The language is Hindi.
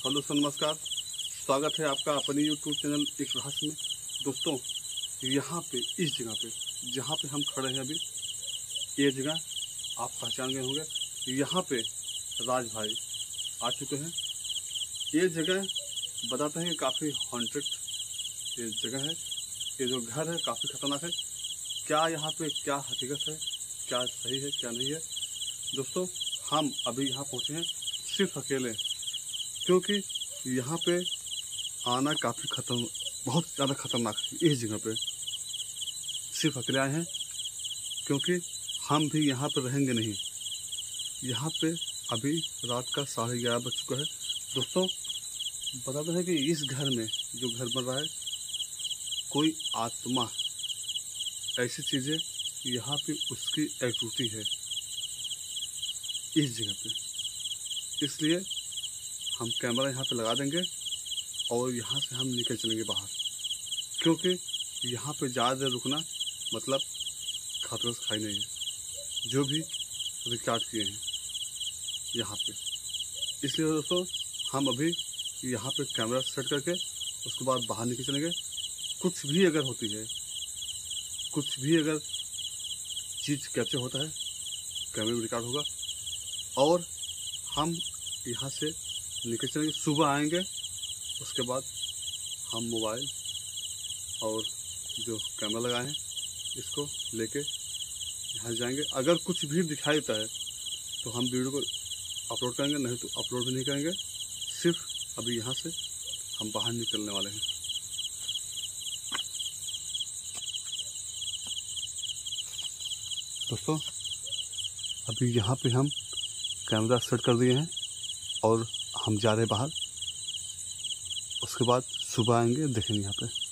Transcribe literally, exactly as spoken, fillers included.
हेलो सर, नमस्कार। स्वागत है आपका अपने यूट्यूब चैनल एक रहस्य में। दोस्तों, यहाँ पे इस जगह पे जहाँ पे हम खड़े हैं अभी, ये जगह आप पहचान गए होंगे। यहाँ पे राज भाई आ चुके हैं। ये जगह बताते हैं कि काफ़ी हॉन्टेड ये जगह है। ये जो घर है काफ़ी खतरनाक है। क्या यहाँ पे क्या हकीकत है, क्या सही है क्या नहीं है। दोस्तों, हम अभी यहाँ पहुँचे हैं सिर्फ अकेले, क्योंकि यहाँ पे आना काफ़ी खतरन बहुत ज़्यादा खतरनाक है। इस जगह पे सिर्फ अकेले आए हैं, क्योंकि हम भी यहाँ पे रहेंगे नहीं। यहाँ पे अभी रात का साढ़े ग्यारह बज चुका है। दोस्तों, बताते हैं कि इस घर में जो घर बन रहा है, कोई आत्मा ऐसी चीज़ें यहाँ पे उसकी एक्टिविटी है इस जगह पे। इसलिए हम कैमरा यहाँ पे लगा देंगे और यहाँ से हम निकल चलेंगे बाहर, क्योंकि यहाँ पे ज़्यादा देर रुकना मतलब खतरे से खाई नहीं है, जो भी रिकॉर्ड किए हैं यहाँ पे। इसलिए दोस्तों, हम अभी यहाँ पे कैमरा सेट करके उसके बाद बाहर निकल चलेंगे। कुछ भी अगर होती है, कुछ भी अगर चीज़ कैप्चर होता है, कैमरे में रिकॉर्ड होगा और हम यहाँ से निकल चलेंगे। सुबह आएंगे, उसके बाद हम मोबाइल और जो कैमरा लगाए हैं इसको लेके यहाँ जाएंगे। अगर कुछ भी दिखाई देता है तो हम वीडियो को अपलोड करेंगे, नहीं तो अपलोड भी नहीं करेंगे। सिर्फ अभी यहाँ से हम बाहर निकलने वाले हैं। दोस्तों, अभी यहाँ पे हम कैमरा सेट कर दिए हैं और हम जा रहे हैं बाहर। उसके बाद सुबह आएंगे, देखेंगे यहाँ पे।